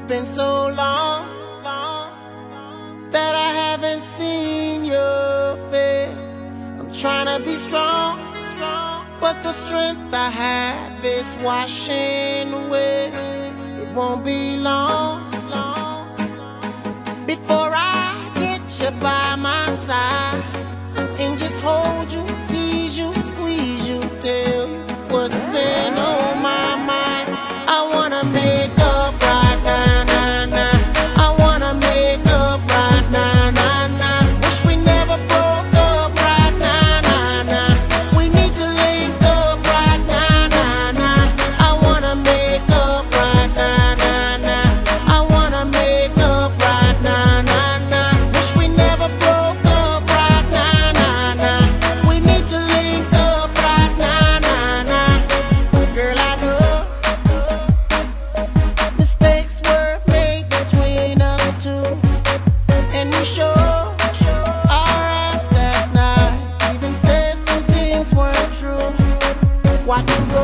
been so long that I haven't seen your face. I'm trying to be strong, but the strength I have is washing away. It won't be long before I get you by my side and just hold you, tease you, squeeze you, tell you what's been on my mind. I wanna make up right now, nah, nah. I wanna make up right now, nah, nah. Wish we never broke up right now, nah, nah. We need to link up right now, nah, nah. I wanna make up right now, nah, nah. I wanna make up right now, nah, nah. Wish we never broke up right now, nah, nah. We need to link up right now, nah, nah. Girl, I know mistakes were made between us two, and we sure our ass that night. Even said some things weren't true. Watch you go,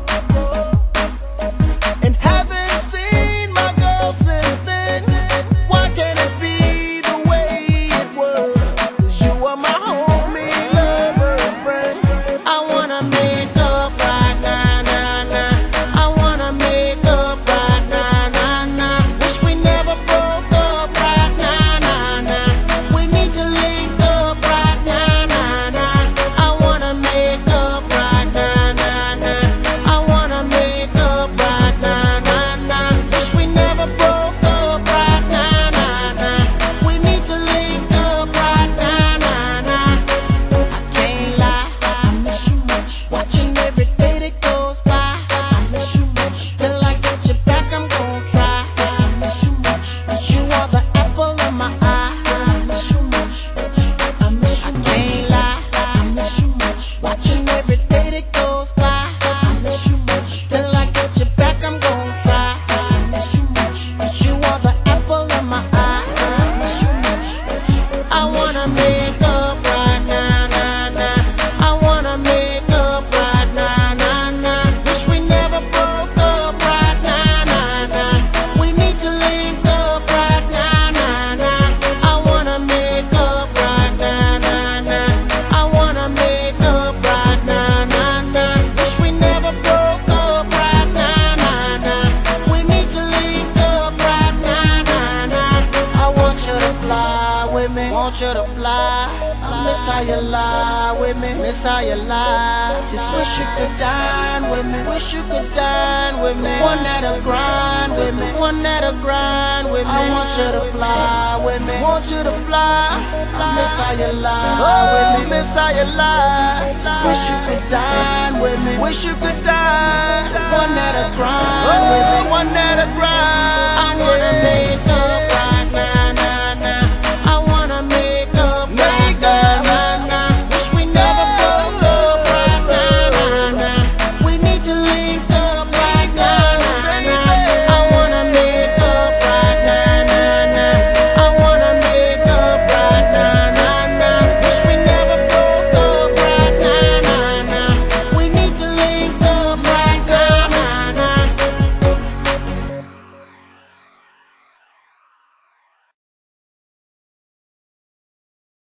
and haven't seen my girl since then. Why can't it be the way it was? 'Cause you are my homie, lover, and friend. I wanna make up right now, nah, nah. I wanna make up right now, nah, nah. Wish we never broke up right now, nah, nah. We need to link up right now, nah, nah. I wanna make up right now, nah, nah. I wanna make up right now, nah, nah. Wish we never broke up right now, nah, nah. We need to link up right now, nah, nah. I can't lie, I miss you much. Watching every day that goes by, I miss you much. Till I get you back, I'm gon' try. Yes, I miss you much. 'Cause you are the apple of my eye. I miss you much. I miss you much. I can't lie, I miss you much. Watching every day that goes by, I miss you much. Till I get you back, I'm gon' try. Yes, I miss you much. 'Cause you are the apple of my eye. I miss you much. I wanna make up right now, nah, nah. I wanna make up right now, nah, nah. Wish we never broke up right now, nah, nah. We need to link up right now, nah, nah. I wanna make up right now, nah, nah. I wanna make up right now, nah, nah. Wish we never broke up right now, nah, nah. We need to link up right now, nah, nah. I want you to fly with me, want you to fly. I miss how you lie with me, miss how you lie. Just wish you could dine with me, wish you could dine with me. One that'll grind with me, one that'll grind with me. I want you to fly with me, want you to fly. I miss how you lie with me, miss how you lie. Just wish you could dine with me, wish you could dine. One that'll grind with me, one that'll grind. I wanna make